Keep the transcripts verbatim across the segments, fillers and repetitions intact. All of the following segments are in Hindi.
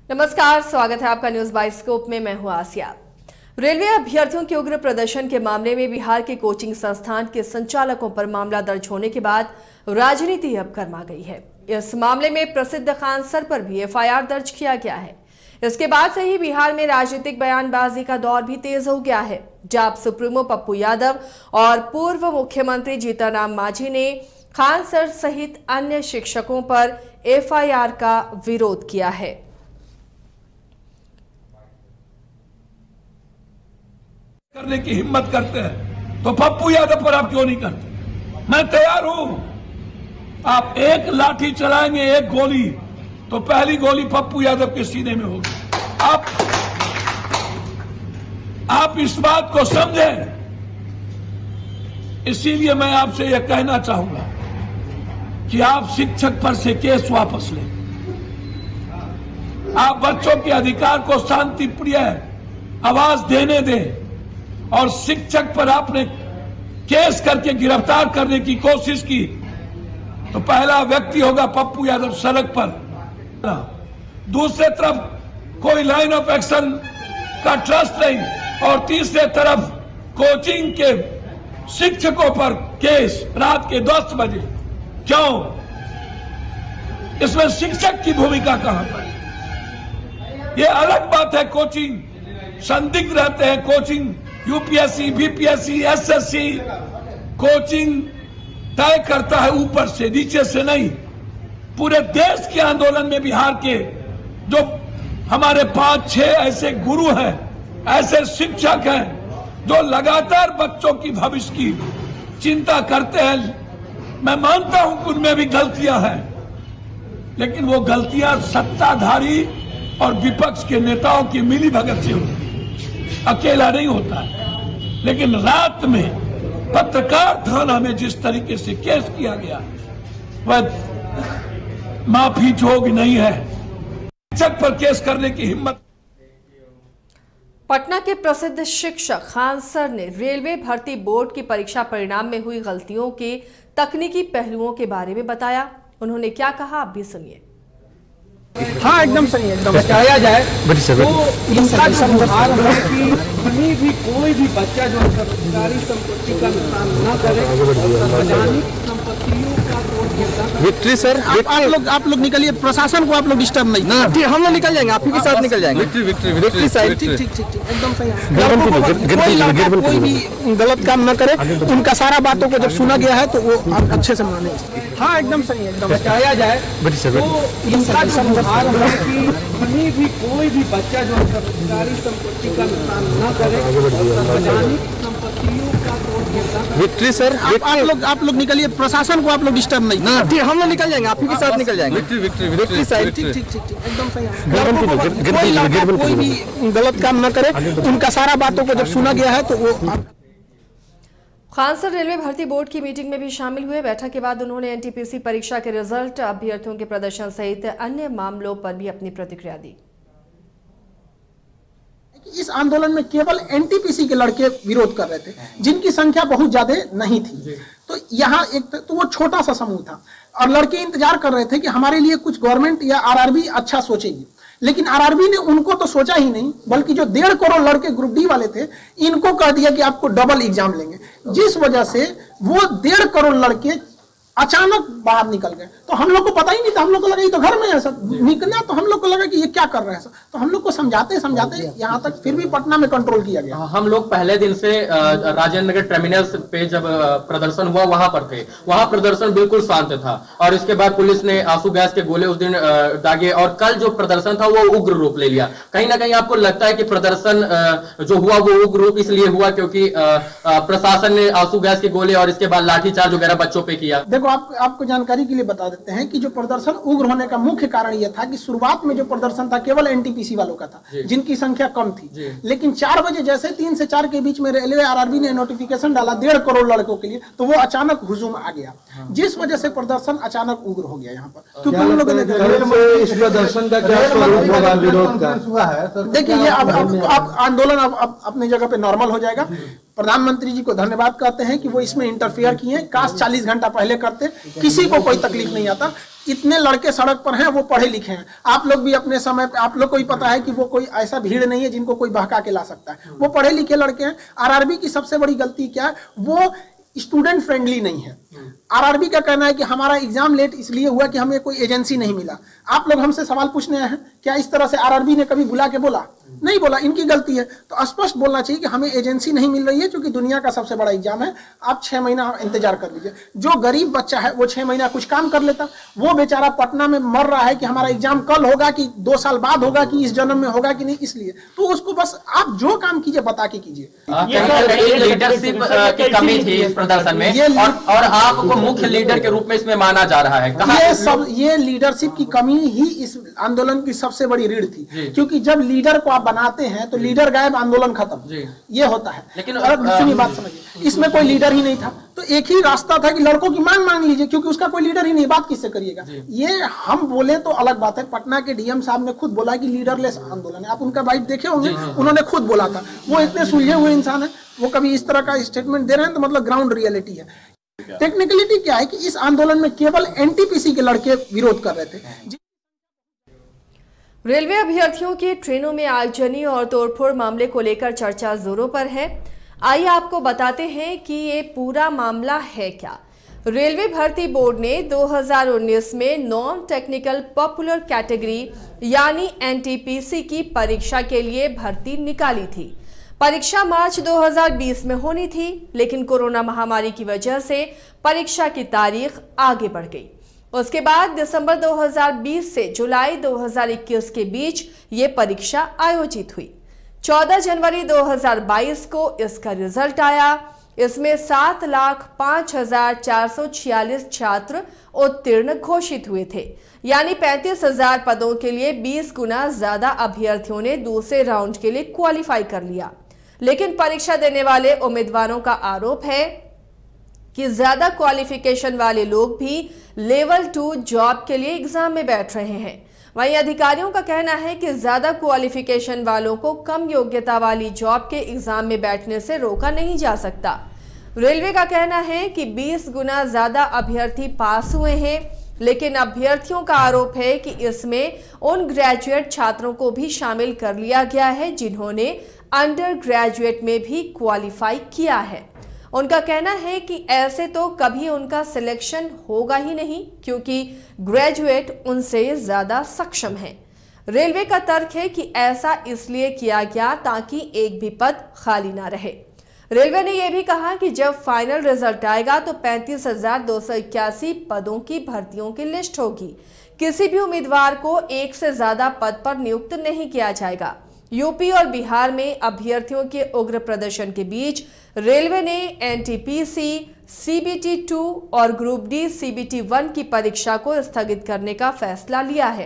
नमस्कार, स्वागत है आपका न्यूज बाइस्कोप में। मैं हूं आसिया। रेलवे अभ्यर्थियों के उग्र प्रदर्शन के मामले में बिहार के कोचिंग संस्थान के संचालकों पर मामला दर्ज होने के बाद राजनीति अब गर्मा गई है। इस मामले में प्रसिद्ध खान सर पर भी एफ आई आर दर्ज किया गया है। इसके बाद से ही बिहार में राजनीतिक बयानबाजी का दौर भी तेज हो गया है। जाप सुप्रीमो पप्पू यादव और पूर्व मुख्यमंत्री जीतनराम मांझी ने खान सर सहित अन्य शिक्षकों पर एफ आई आर का विरोध किया है। करने की हिम्मत करते हैं तो पप्पू यादव पर आप क्यों नहीं करते? मैं तैयार हूं। आप एक लाठी चलाएंगे, एक गोली, तो पहली गोली पप्पू यादव के सीने में होगी। आप आप इस बात को समझें। इसीलिए मैं आपसे यह कहना चाहूंगा कि आप शिक्षक पर से केस वापस लें। आप बच्चों के अधिकार को शांति प्रिय आवाज देने दें और शिक्षक पर आपने केस करके गिरफ्तार करने की कोशिश की तो पहला व्यक्ति होगा पप्पू यादव सड़क पर। दूसरे तरफ कोई लाइन ऑफ एक्शन का ट्रस्ट नहीं और तीसरे तरफ कोचिंग के शिक्षकों पर केस रात के दस बजे। क्यों? इसमें शिक्षक की भूमिका कहां पर? यह अलग बात है। कोचिंग संदिग्ध रहते हैं। Coaching UPSC, BPSC, SSC coaching तय करता है ऊपर से, नीचे से नहीं। पूरे देश के आंदोलन में बिहार के जो हमारे पांच छह ऐसे गुरु हैं, ऐसे शिक्षक हैं जो लगातार बच्चों की भविष्य की चिंता करते हैं। मैं मानता हूं कि उनमें भी गलतियां हैं, लेकिन वो गलतियां सत्ताधारी और विपक्ष के नेताओं की मिली भगत से होती है, अकेला नहीं होता है। लेकिन रात में पत्रकार थाना में जिस तरीके से केस किया गया वह माफी जोग नहीं है। शिक्षक पर केस करने की हिम्मत। पटना के प्रसिद्ध शिक्षक खान सर ने रेलवे भर्ती बोर्ड की परीक्षा परिणाम में हुई गलतियों के तकनीकी पहलुओं के बारे में बताया। उन्होंने क्या कहा, आप भी सुनिए। हाँ, एकदम सही है। एकदम बताया जाए तो इनका संहार है कि कहीं भी कोई भी बच्चा जो सरकारी संपत्ति का नुकसान न करे, सार्वजनिक संपत्तियों का विक्ट्री। सर आप, आप लोग आप लोग निकलिए, प्रशासन को आप लोग डिस्टर्ब नहीं ना। ठीक, हम लोग निकल जाएंगे, आप ही के साथ निकल जाएंगे। Victory victory victory side. ठीक ठीक ठीक ठीक एकदम सही है। कोई भी गलत काम न करे, उनका सारा बातों को जब सुना गया है तो वो अच्छे से माने। हाँ, एकदम सही है। एकदम बताया जाए तो इनका संहार है कि कहीं भी कोई भी बच्चा जो सरकारी संपत्ति का नुकसान न करे, सार्वजनिक संपत्तियों का विक्ट्री। सर आप, आप लोग आप लोग निकलिए, प्रशासन को आप लोग डिस्टर्ब नहीं ना। ठीक, हम लोग निकल जाएंगे, आप ही के साथ निकल जाएंगे। Victory victory victory side. ठीक ठीक ठीक ठीक एकदम सही है। कोई भी गलत काम न करे, उनका सारा बातों को जब सुना गया है तो वो। खान सर रेलवे भर्ती बोर्ड की मीटिंग में भी शामिल हुए। बैठक के बाद उन्होंने एन टी पी सी परीक्षा के रिजल्ट, अभ्यर्थियों के प्रदर्शन सहित अन्य मामलों पर भी अपनी प्रतिक्रिया दी। इस आंदोलन में केवल एन टी पी सी के लड़के विरोध कर रहे थे, जिनकी संख्या बहुत ज्यादा नहीं थी। तो यहाँ एक तो वो छोटा सा समूह था और लड़के इंतजार कर रहे थे कि हमारे लिए कुछ गवर्नमेंट या आर आर बी अच्छा सोचेगी। लेकिन आर आर बी ने उनको तो सोचा ही नहीं, बल्कि जो डेढ़ करोड़ लड़के ग्रुप डी वाले थे, इनको कह दिया कि आपको डबल एग्जाम लेंगे। जिस वजह से वो डेढ़ करोड़ लड़के अचानक बाहर निकल गए। तो हम लोग को पता ही नहीं था, हम लोग को लगा ये तो घर में है सब निकला। तो हम लोग को लगा कि ये क्या कर रहे हैं सब। तो हम लोग को समझाते समझाते यहाँ तक फिर भी पटना में कंट्रोल किया गया। हम लोग पहले दिन से राजेंद्र नगर टर्मिनल पे जब प्रदर्शन हुआ वहां पर थे। वहां प्रदर्शन बिल्कुल शांत था और इसके बाद पुलिस ने आंसू गैस के गोले उस दिन दागे और कल जो प्रदर्शन था वो उग्र रूप ले लिया। कहीं ना कहीं आपको लगता है कि प्रदर्शन जो हुआ वो उग्र रूप इसलिए हुआ क्योंकि प्रशासन ने आंसू गैस के गोले और इसके बाद लाठीचार्ज वगैरह बच्चों पे किया। देखो, आप, आपको जानकारी के लिए बता देते हैं कि जो प्रदर्शन उग्र होने का मुख्य कारण यह था कि शुरुआत में जो प्रदर्शन था केवल एन टी पी सी वालों का था, जिनकी संख्या कम थी। लेकिन चार बजे जैसे तीन से चार के बीच में रेलवे आर आर बी ने नोटिफिकेशन डाला डेढ़ करोड़ लड़कों के लिए, तो वो अचानक हुजूम आ गया, जिस वजह से प्रदर्शन अचानक उग्र हो गया यहाँ पर। क्योंकि हम लोगों ने इस प्रदर्शन का क्या स्वरूप होगा, विरोध का? देखिए, ये अब आंदोलन अब अपनी जगह पे नॉर्मल हो जाएगा। प्रधानमंत्री जी को धन्यवाद कहते हैं कि वो इसमें इंटरफेयर किए। काश चालीस घंटा पहले करते, किसी को कोई तकलीफ नहीं आता। इतने लड़के सड़क पर हैं, वो पढ़े लिखे हैं। आप लोग भी अपने समय पे, आप लोग को ही पता है कि वो कोई ऐसा भीड़ नहीं है जिनको कोई बहका के ला सकता है। वो पढ़े लिखे लड़के हैं। आरआरबी की सबसे बड़ी गलती क्या है, वो स्टूडेंट फ्रेंडली नहीं है। आरआरबी का कहना है कि हमारा एग्जाम लेट इसलिए हुआ कि हमें कोई एजेंसी नहीं मिला। आप लोग हमसे सवाल पूछने आए हैं, क्या इस तरह से आरआरबी ने कभी बुला के बोला? नहीं बोला। इनकी गलती है। तो स्पष्ट बोलना चाहिए कि हमें एजेंसी नहीं मिल रही है, क्योंकि दुनिया का सबसे बड़ा एग्जाम है। आप छह महीना इंतजार कर लीजिए। जो गरीब बच्चा है वो छह महीना कुछ काम कर लेता। वो बेचारा पटना में मर रहा है कि हमारा एग्जाम कल होगा कि दो साल बाद होगा कि इस जन्म में होगा कि नहीं, इसलिए तो उसको बस आप जो काम कीजिए बता के कीजिए। लीडरशिप की कमी थी इस प्रदर्शन में, और, और आपको मुख्य लीडर के रूप में इसमें माना जा रहा है। ये सब ये लीडरशिप की कमी ही इस आंदोलन की सबसे बड़ी रीढ़ थी, क्योंकि जब लीडर को आप बनाते हैं तो लीडर गायब, आंदोलन खत्म। ये होता है। लेकिन सुनिए बात समझिए, इसमें कोई लीडर ही नहीं था, तो एक ही रास्ता था कि लड़कों की मांग मांग लीजिए, क्योंकि उसका कोई लीडर ही नहीं। बात किससे करिएगा? ये हम बोले तो अलग बात है। पटना के डीएम साहब ने खुद बोला कि लीडरलेस आंदोलन है। आप उनका बाइट देखे होंगे, उन्होंने खुद बोला था। वो इतने सुलझे हुए इंसान है, वो कभी इस तरह का स्टेटमेंट दे रहे हैं तो मतलब ग्राउंड रियलिटी है। टेक्निकलिटी क्या है कि इस आंदोलन में केवल एनटीपीसी के लड़के विरोध कर रहे थे। रेलवे अभ्यर्थियों की ट्रेनों में आगजनी और तोड़फोड़ मामले को लेकर चर्चा जोरों पर है। आइए आपको बताते हैं कि ये पूरा मामला है क्या। रेलवे भर्ती बोर्ड ने दो हज़ार उन्नीस में नॉन टेक्निकल पॉपुलर कैटेगरी यानी एनटीपीसी की परीक्षा के लिए भर्ती निकाली थी। परीक्षा मार्च दो हज़ार बीस में होनी थी, लेकिन कोरोना महामारी की वजह से परीक्षा की तारीख आगे बढ़ गई। उसके बाद दिसंबर दो हज़ार बीस से जुलाई दो हज़ार इक्कीस के बीच ये परीक्षा आयोजित हुई। चौदह जनवरी दो हज़ार बाईस को इसका रिजल्ट आया। इसमें सात लाख पांच हजार चार सौ छियालीस छात्र उत्तीर्ण घोषित हुए थे, यानी पैंतीस हजार पदों के लिए बीस गुना ज्यादा अभ्यर्थियों ने दूसरे राउंड के लिए क्वालिफाई कर लिया। लेकिन परीक्षा देने वाले उम्मीदवारों का आरोप है कि ज्यादा क्वालिफिकेशन वाले लोग भी लेवल टू जॉब के लिए एग्जाम में बैठ रहे हैं। वहीं अधिकारियों का कहना है कि ज्यादा क्वालिफिकेशन वालों को कम योग्यता वाली जॉब के एग्जाम में बैठने से रोका नहीं जा सकता। रेलवे का कहना है कि बीस गुना ज्यादा अभ्यर्थी पास हुए हैं, लेकिन अभ्यर्थियों का आरोप है कि इसमें उन ग्रेजुएट छात्रों को भी शामिल कर लिया गया है जिन्होंने अंडर ग्रेजुएट में भी क्वालिफाई किया है। उनका कहना है कि ऐसे तो कभी उनका सिलेक्शन होगा ही नहीं, क्योंकि ग्रेजुएट उनसे ज्यादा सक्षम है। रेलवे का तर्क है कि ऐसा इसलिए किया गया ताकि एक भी पद खाली ना रहे। रेलवे ने यह भी कहा कि जब फाइनल रिजल्ट आएगा तो पैंतीस हजार दो सौ इक्यासी पदों की भर्तियों की लिस्ट होगी। किसी भी उम्मीदवार को एक से ज्यादा पद पर नियुक्त नहीं किया जाएगा। यूपी और बिहार में अभ्यर्थियों के उग्र प्रदर्शन के बीच रेलवे ने एनटीपीसी, सीबीटी टू और ग्रुप डी सीबीटी वन की परीक्षा को स्थगित करने का फैसला लिया है।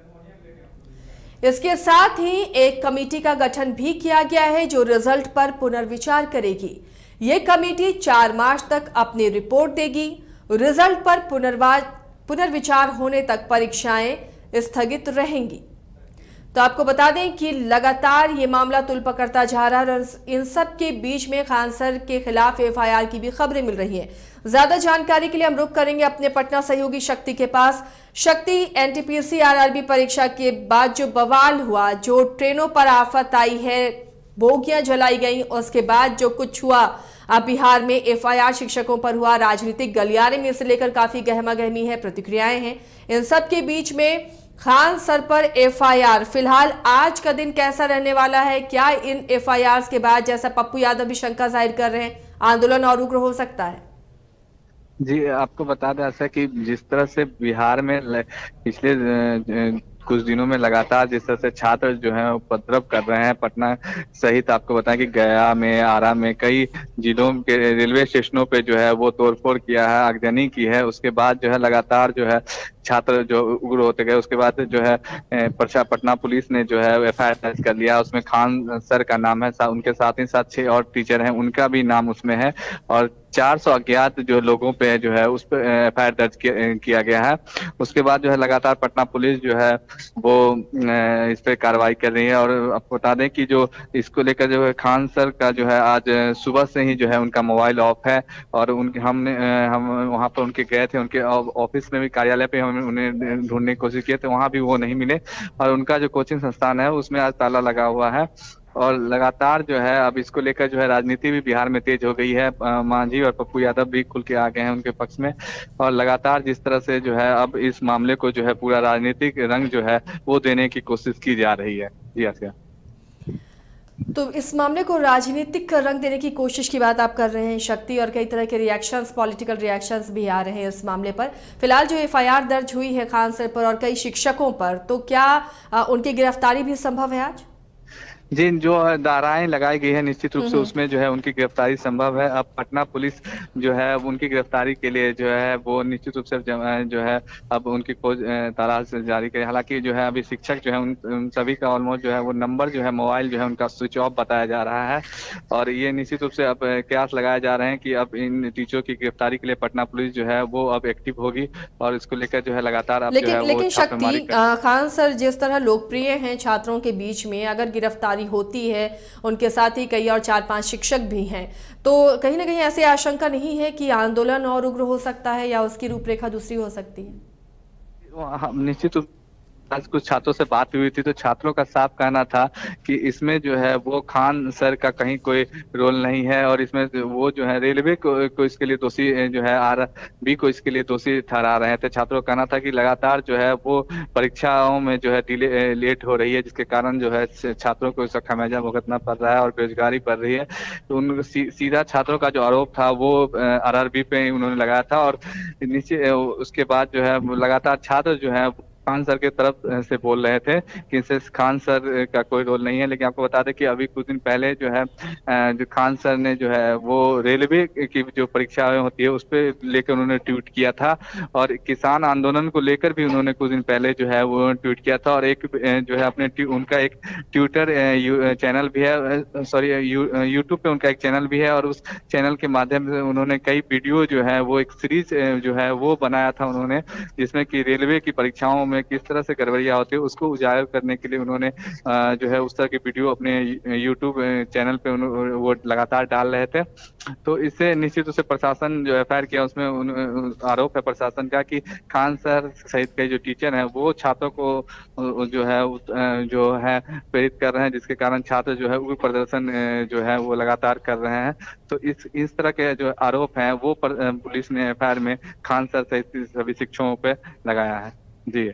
इसके साथ ही एक कमेटी का गठन भी किया गया है जो रिजल्ट पर पुनर्विचार करेगी। ये कमेटी चार मार्च तक अपनी रिपोर्ट देगी। रिजल्ट पर पुनर्विचार होने तक परीक्षाएं स्थगित रहेंगी। तो आपको बता दें कि लगातार ये मामला तुल पकड़ता जा रहा है और इन सब के बीच में खान सर के खिलाफ एफआईआर की भी खबरें मिल रही हैं। ज्यादा जानकारी के लिए हम रुक करेंगे अपने पटना सहयोगी शक्ति के पास। शक्ति, एनटीपीसी आरआरबी परीक्षा के बाद जो बवाल हुआ, जो ट्रेनों पर आफत आई है, बोगियां जलाई गई, उसके बाद जो कुछ हुआ, अब बिहार में एफआईआर शिक्षकों पर हुआ, राजनीतिक गलियारे में इसे लेकर काफी गहमा गहमी है, प्रतिक्रियाएं हैं। इन सब के बीच में खान सर पर एफआईआर, फिलहाल आज का दिन कैसा रहने वाला है? क्या इन एफआईआर के बाद, जैसा पप्पू यादव भी शंका जाहिर कर रहे हैं, आंदोलन और उग्र हो सकता है? जी, आपको बता दें ऐसा कि जिस तरह से बिहार में पिछले कुछ दिनों में लगातार जिस तरह से छात्र जो है उपद्रव कर रहे हैं, पटना सहित आपको बताएं कि गया में, आरा में, कई जिलों के रेलवे स्टेशनों पे जो है वो तोड़फोड़ किया है, आगजनी की है। उसके बाद जो है लगातार जो है छात्र जो उग्र होते गए। उसके बाद जो है प्रशा पटना पुलिस ने जो है एफ आई आर दर्ज कर लिया। उसमें खान सर का नाम है, उनके साथ ही साथ छह और टीचर हैं, उनका भी नाम उसमें है। और चार सौ अज्ञात जो लोगों पे जो है उस पर एफ आई आर दर्ज किया गया है। उसके बाद जो है लगातार पटना पुलिस जो है वो इस पे कार्रवाई कर रही है। और आपको बता दें कि जो इसको लेकर जो है खान सर का जो है आज सुबह से ही जो है उनका मोबाइल ऑफ है और उनके हमने हम वहाँ पर उनके गए थे, उनके ऑफिस में भी, कार्यालय पे हम उन्हें ढूंढने की कोशिश किए थे, वहाँ भी वो नहीं मिले। और उनका जो कोचिंग संस्थान है उसमें आज ताला लगा हुआ है। और लगातार जो है अब इसको लेकर जो है राजनीति भी बिहार में तेज हो गई है। मांझी और पप्पू यादव भी खुल के आ गए हैं उनके पक्ष में। और लगातार जिस तरह से जो है अब इस मामले को जो है पूरा राजनीतिक रंग जो है वो देने की कोशिश की जा रही है। जी आसिया। तो इस मामले को राजनीतिक रंग देने की कोशिश की बात आप कर रहे हैं शक्ति, और कई तरह के रिएक्शंस, पॉलिटिकल रिएक्शंस भी आ रहे हैं इस मामले पर। फिलहाल जो एफ आई आर दर्ज हुई है खान सर पर और कई शिक्षकों पर, तो क्या आ, उनकी गिरफ्तारी भी संभव है आज? जी, जो धाराएं लगाई गई है निश्चित रूप से उसमें जो है उनकी गिरफ्तारी संभव है। अब पटना पुलिस जो है उनकी गिरफ्तारी के लिए जो है वो निश्चित रूप से जो है अब उनकी खोज तलाश जारी करे। हालांकि जो है अभी शिक्षक जो है उन, उन सभी का ऑलमोस्ट जो है वो नंबर जो है मोबाइल जो है उनका स्विच ऑफ बताया जा रहा है। और ये निश्चित रूप से अब कयास लगाए जा रहे हैं कि अब इन टीचरों की गिरफ्तारी के लिए पटना पुलिस जो है वो अब एक्टिव होगी और इसको लेकर जो है लगातार अब लेकिन, जो है लेकिन वो शक्ति, खान सर जिस तरह लोकप्रिय हैं छात्रों के बीच में, अगर गिरफ्तारी होती है, उनके साथ ही कई और चार पांच शिक्षक भी हैं, तो कहीं ना कहीं ऐसी आशंका नहीं है कि आंदोलन और उग्र हो सकता है या उसकी रूपरेखा दूसरी हो सकती है? निश्चित रूप आज कुछ छात्रों से बात हुई थी तो छात्रों का साफ कहना था कि इसमें जो है वो खान सर का कहीं कोई रोल नहीं है और इसमें वो जो है रेलवे को, को इसके लिए दोषी जो है आर बी को इसके लिए दोषी ठहरा रहे थे। छात्रों का कहना था कि लगातार जो है वो परीक्षाओं में जो है डिले लेट हो रही है जिसके कारण जो है छात्रों को इसका खामियाजा भुगतना पड़ रहा है और बेरोजगारी बढ़ रही है। तो उन सी, सीधा छात्रों का जो आरोप था वो आर आर बी पे उन्होंने लगाया था। और नीचे उसके बाद जो है लगातार छात्र जो है खान सर के तरफ से बोल रहे थे कि इससे खान सर का कोई रोल नहीं है। लेकिन आपको बता दें कि अभी कुछ दिन पहले जो है जो खान सर ने जो है वो रेलवे की जो परीक्षाएं होती है उस पर लेकर उन्होंने ट्वीट किया था और किसान आंदोलन को लेकर भी उन्होंने कुछ दिन पहले जो है वो ट्वीट किया था। और एक जो है अपने उनका एक ट्विटर चैनल भी है, सॉरी यूट्यूब पे उनका एक चैनल भी है और उस चैनल के माध्यम से उन्होंने कई वीडियो जो है वो एक सीरीज जो है वो बनाया था उन्होंने, जिसमें कि रेलवे की परीक्षाओं में किस तरह से गड़बड़ियां होती है उसको उजागर करने के लिए उन्होंने जो है उस तरह की वीडियो अपने यूट्यूब चैनल पे वो लगातार डाल रहे थे। तो इससे निश्चित रूप से प्रशासन जो एफ आई आर किया उसमें आरोप है प्रशासन का कि खान सर सहित के जो टीचर हैं वो छात्रों को जो है जो है प्रेरित कर रहे हैं, जिसके कारण छात्र जो है वो प्रदर्शन जो है वो लगातार कर रहे हैं। तो इस इस तरह के जो आरोप हैं वो पुलिस ने एफ आई आर में खान सर सहित सभी शिक्षकों पे लगाया है। जी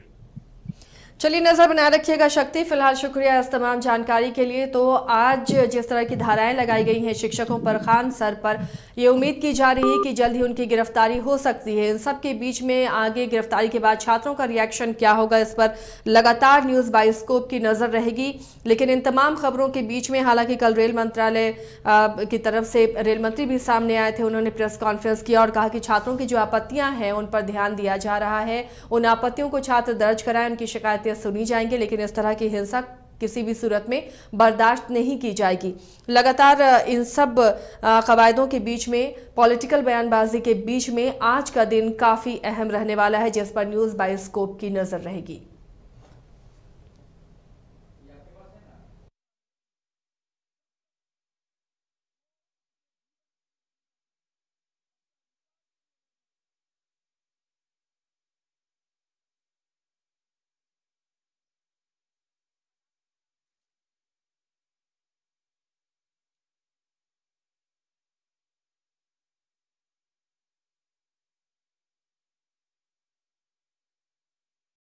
चलिए, नजर बनाए रखिएगा शक्ति। फिलहाल शुक्रिया इस तमाम जानकारी के लिए। तो आज जिस तरह की धाराएं लगाई गई हैं शिक्षकों पर, खान सर पर, ये उम्मीद की जा रही है कि जल्द ही उनकी गिरफ्तारी हो सकती है। इन सब के बीच में आगे गिरफ्तारी के बाद छात्रों का रिएक्शन क्या होगा, इस पर लगातार न्यूज़ बाइस्कोप की नज़र रहेगी। लेकिन इन तमाम खबरों के बीच में हालांकि कल रेल मंत्रालय की तरफ से रेल मंत्री भी सामने आए थे, उन्होंने प्रेस कॉन्फ्रेंस किया और कहा कि छात्रों की जो आपत्तियां हैं उन पर ध्यान दिया जा रहा है, उन आपत्तियों को छात्र दर्ज कराएं, उनकी शिकायत सुनी जाएंगे, लेकिन इस तरह की हिंसा किसी भी सूरत में बर्दाश्त नहीं की जाएगी। लगातार इन सब कवायदों के बीच में, पॉलिटिकल बयानबाजी के बीच में आज का दिन काफी अहम रहने वाला है, जिस पर न्यूज़ बाइस्कोप की नजर रहेगी।